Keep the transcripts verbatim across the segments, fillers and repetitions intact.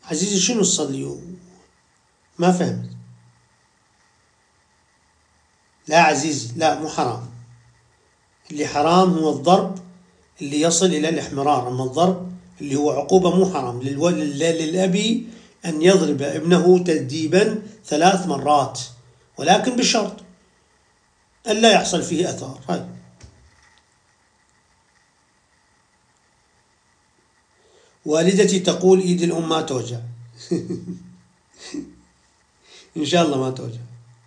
عزيزي شنو تصلي؟ ما فهمت. لا عزيزي، لا مو حرام. اللي حرام هو الضرب اللي يصل إلى الإحمرار، أما الضرب اللي هو عقوبة مو حرام. للو... لل... للأبي أن يضرب ابنه تأديبا ثلاث مرات، ولكن بشرط ألا يحصل فيه أثار. هاي. والدتي تقول إيد الأم ما توجع. إن شاء الله ما توجع.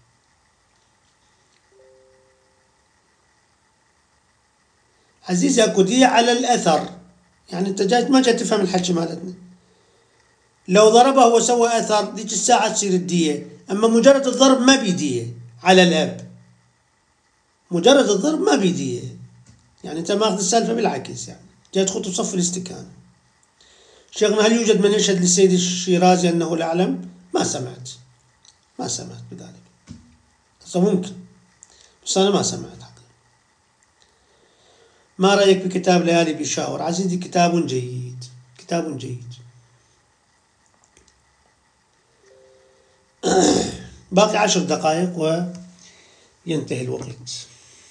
عزيزي اكو دية على الأثر، يعني أنت جاي ما جاي تفهم الحكي مالتنا. لو ضربه وسوى أثر ذيك الساعة تصير الدية، أما مجرد الضرب ما بيدية على الأب. مجرد الضرب ما بيدية، يعني أنت ماخذ السالفة بالعكس، يعني جاي تخط بصف الاستكان. شيخنا هل يوجد من يشهد للسيد الشيرازي أنه الأعلم؟ ما سمعت ما سمعت بذلك. بس ممكن، بس أنا ما سمعت. ما رأيك بكتاب ليالي بيشاور؟ عزيزي كتاب جيد، كتاب جيد. باقي عشر دقائق وينتهي الوقت.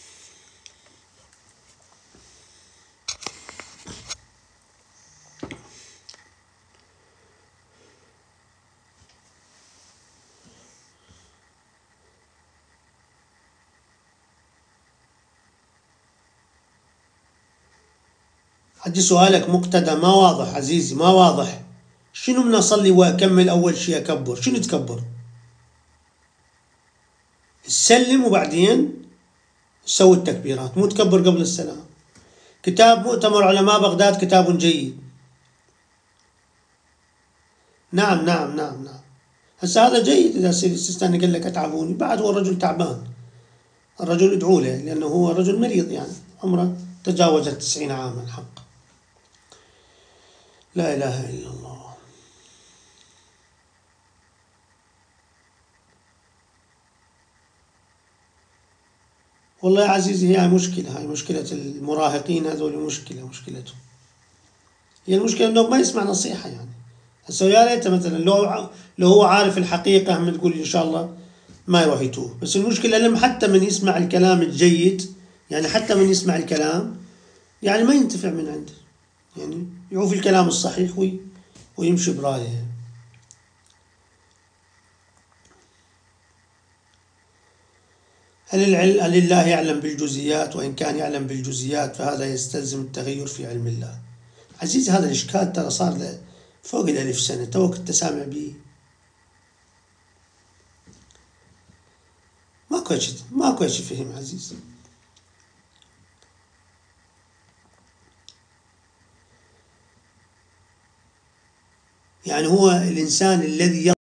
عندي سؤالك مقتدى ما واضح عزيزي، ما واضح. شنو من أصلي وأكمل أول شيء أكبر؟ شنو تكبر؟ سلم وبعدين سوي التكبيرات، مو تكبر قبل السلام. كتاب مؤتمر علماء بغداد كتاب جيد. نعم نعم نعم نعم. هسه هذا جيد. إذا سيدي السيستاني قال لك أتعبوني، بعد هو الرجل تعبان. الرجل ادعوا له، لأنه هو رجل مريض، يعني عمره تجاوز التسعين عاما. حق. لا إله إلا الله. والله يا عزيزي هي مشكلة، هاي مشكلة المراهقين هذول، مشكلة مشكلتهم. هي المشكلة إنه ما يسمع نصيحة. يعني هسه يا ريت مثلا لو لو هو عارف الحقيقة هم تقول إن شاء الله ما يروح يتوه. بس المشكلة لما حتى من يسمع الكلام الجيد، يعني حتى من يسمع الكلام يعني ما ينتفع من عنده، يعني يعوف الكلام الصحيح وي ويمشي برايه. هل العلم هل الله يعلم بالجزئيات؟ وإن كان يعلم بالجزئيات فهذا يستلزم التغير في علم الله. عزيزي هذا الإشكال ترى صار له فوق الألف سنة، توك أنت سامع به. ماكو شيء ماكو شيء فهم عزيزي. يعني هو الإنسان الذي